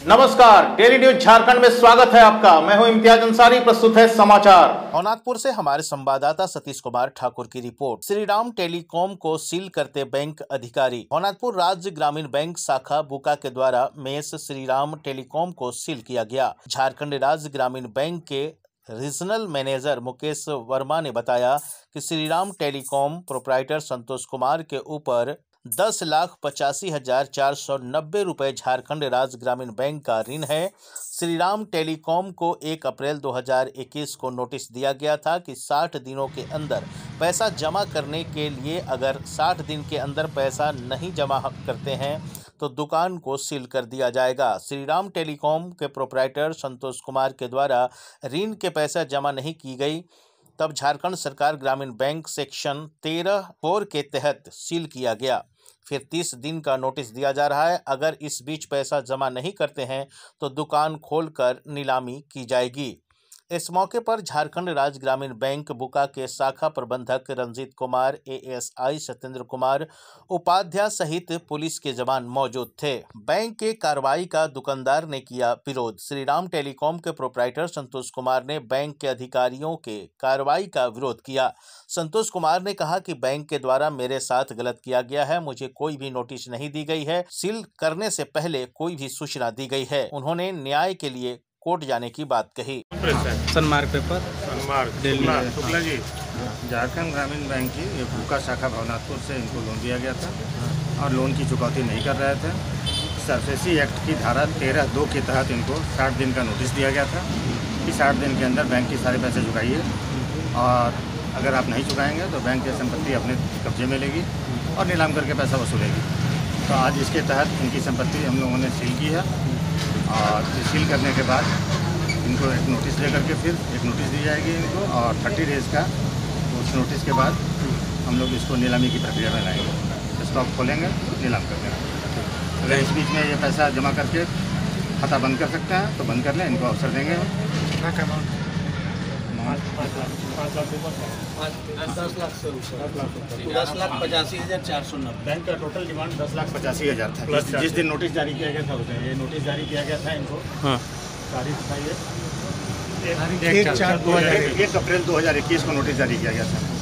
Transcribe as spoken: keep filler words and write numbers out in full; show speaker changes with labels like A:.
A: नमस्कार, daily news Jharkhand में स्वागत है आपका। मैं हूं इम्तियाज अंसारी, प्रस्तुत है समाचार।
B: भवनाथपुर से हमारे संवाददाता सतीश कुमार ठाकुर की रिपोर्ट। श्रीराम टेलीकॉम को सील करते बैंक अधिकारी। भवनाथपुर राज्य ग्रामीण बैंक शाखा बुका के द्वारा मेस श्रीराम टेलीकॉम को सील किया गया। झारखंड राज्य ग्रामीण बैंक के रीजनल मैनेजर मुकेश वर्मा ने बताया कि श्रीराम टेलीकॉम प्रोप्राइटर संतोष कुमार के ऊपर दस लाख पचासी हजार चार सौ नब्बे रुपए झारखंड राज्य ग्रामीण बैंक का ऋण है। श्रीराम टेलीकॉम को एक अप्रैल दो हज़ार इक्कीस को नोटिस दिया गया था कि साठ दिनों के अंदर पैसा जमा करने के लिए, अगर साठ दिन के अंदर पैसा नहीं जमा करते हैं तो दुकान को सील कर दिया जाएगा। श्रीराम टेलीकॉम के प्रोप्राइटर संतोष कुमार के द्वारा ऋण के पैसा जमा नहीं की गई, तब झारखंड सरकार ग्रामीण बैंक सेक्शन तेरह फोर के तहत सील किया गया। फिर तीस दिन का नोटिस दिया जा रहा है। अगर इस बीच पैसा जमा नहीं करते हैं तो दुकान खोलकर नीलामी की जाएगी। इस मौके पर झारखंड राज्य ग्रामीण बैंक बुका के शाखा प्रबंधक रंजीत कुमार, एएसआई सत्येंद्र कुमार, उपाध्याय सहित पुलिस के जवान मौजूद थे। बैंक के कार्रवाई का दुकानदार ने किया विरोध। श्रीराम टेलीकॉम के प्रोप्राइटर संतोष कुमार ने बैंक के अधिकारियों के कार्रवाई का विरोध किया। संतोष कुमार ने कहा कि बैंक के द्वारा मेरे साथ गलत किया गया है, मुझे कोई भी नोटिस नहीं दी गई है, सील करने से पहले कोई भी सूचना दी गई है। उन्होंने न्याय के लिए कोर्ट जाने की बात कही।
C: सनमार्क पेपर
D: सनमार्क शुक्ला शुक्ला जी झारखंड ग्रामीण बैंक की ये बुका शाखा भवनाथपुर से इनको लोन दिया गया था और लोन की चुकौती नहीं कर रहे थे। सरफेसी एक्ट की धारा तेरह दो के तहत इनको साठ दिन का नोटिस दिया गया था कि साठ दिन के अंदर बैंक के सारे पैसे चुकाइए, और अगर आप नहीं चुकाएंगे तो बैंक की संपत्ति अपने कब्जे में लेगी और नीलाम करके पैसा वसूलेगी। तो आज इसके तहत इनकी संपत्ति हम लोगों ने सील की है, और सील करने के बाद इनको एक नोटिस दे करके फिर एक नोटिस दी जाएगी इनको, और थर्टी डेज़ का उस नोटिस के बाद हम लोग इसको नीलामी की प्रक्रिया में लाएंगे। स्टॉक खोलेंगे, नीलाम कर देंगे। अगर इस बीच में ये पैसा जमा करके खाता बंद कर सकते हैं तो बंद कर लें, इनको अवसर देंगे।
C: दस लाख पचासी हजार चार सौ नब्बे
D: बैंक का टोटल डिमांड दस लाख पचासी हज़ार था। जिस, जिस दिन नोटिस जारी किया गया था उसे ये नोटिस जारी किया गया था इनको। हाँ। तारीख बताइए। एक अप्रैल दो हज़ार इक्कीस को नोटिस जारी किया गया था।